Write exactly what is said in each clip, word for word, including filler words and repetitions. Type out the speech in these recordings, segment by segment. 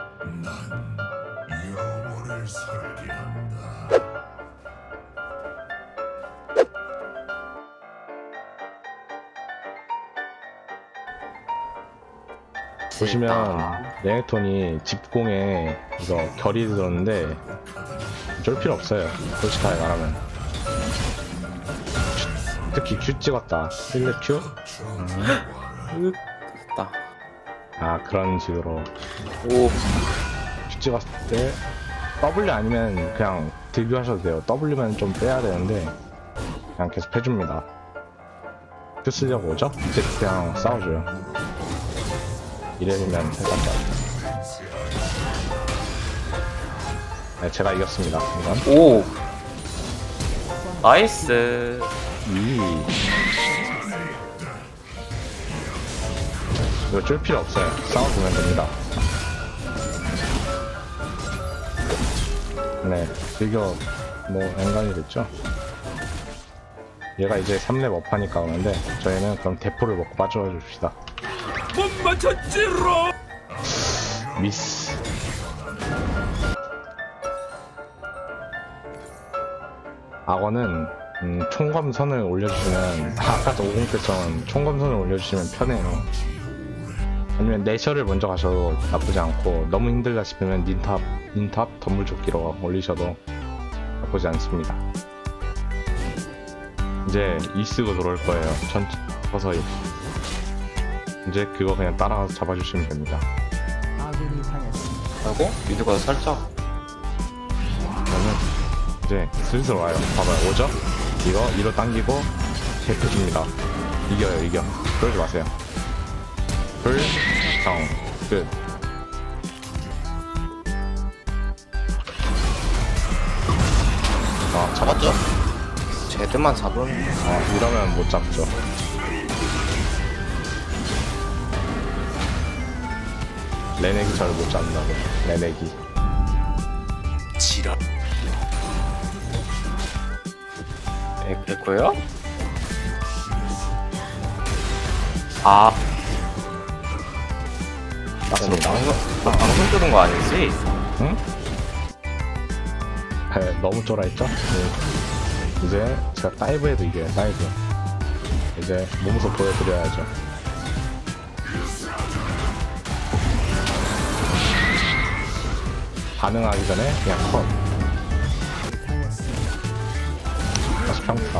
영혼을 설계한다. 보시면 레넥톤이 집공에 이거 결이 들었는데 쫄 필요 없어요. 솔직하게 말하면. 특히 Q 찍었다. 일 렙 Q? 음. 됐다. 아 그런 식으로 오. Q 찍었을 때 W 아니면 그냥 딜뷰 하셔도 돼요. W면 좀 빼야 되는데 그냥 계속 해줍니다. Q 쓰려고 오죠? 이제 그냥 싸워줘요. 이래면 해봤자. 네, 제가 이겼습니다. 이건. 오. 나이스. 이. 이거 쫄 필요 없어요. 싸워주면 됩니다. 네, 즐겨 뭐 엔간이 됐죠. 얘가 이제 삼 렙 업하니까 오는데 저희는 그럼 대포를 먹고 빠져줘 줍시다. 못 맞췄지로. 미스. 악어는 음, 총검선을 올려주시면 아까 오공 때처럼 총검선을 올려주시면 편해요. 아니면 내셔를 먼저 가셔도 나쁘지 않고 너무 힘들다 싶으면 닌탑, 닌탑 덤불조끼로 올리셔도 나쁘지 않습니다. 이제 이 쓰고 들어올 거예요. 전 서서히. 이제 그거 그냥 따라가서 잡아주시면 됩니다. 하고 미드가 살짝. 그러면 이제 슬슬 와요. 봐봐요. 오죠? 이거 이로 당기고 대표줍니다. 이겨요, 이겨. 그러지 마세요. 불, 정, 끝. 아, 잡았죠? 제드만 잡으면. 아, 이러면 못 잡죠. 레넥이 잘 못 잡는다고. 레넥이. 지랄. 에, 그랬고요? 아. 맞습니다. 방송, 너 방송 끄는 거 아니지? 응? 네, 너무 쫄아 했죠? 네. 이제 제가 다이브해도 이겨요, 다이브. 이제 몸소 보여드려야죠. 반응하기 전에 그냥 컷. 다시 평타.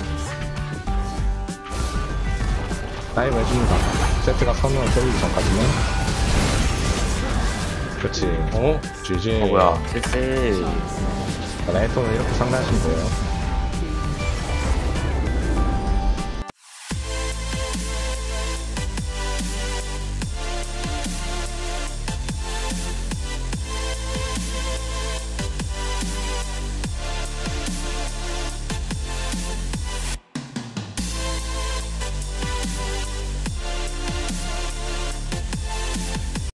다이브 해줍니다. 세트가 선으로 때리기 전까지는. 그렇지. 어? 지지. 어, 뭐야. 칠세. 레이톤은 이렇게 상대하시면 돼요.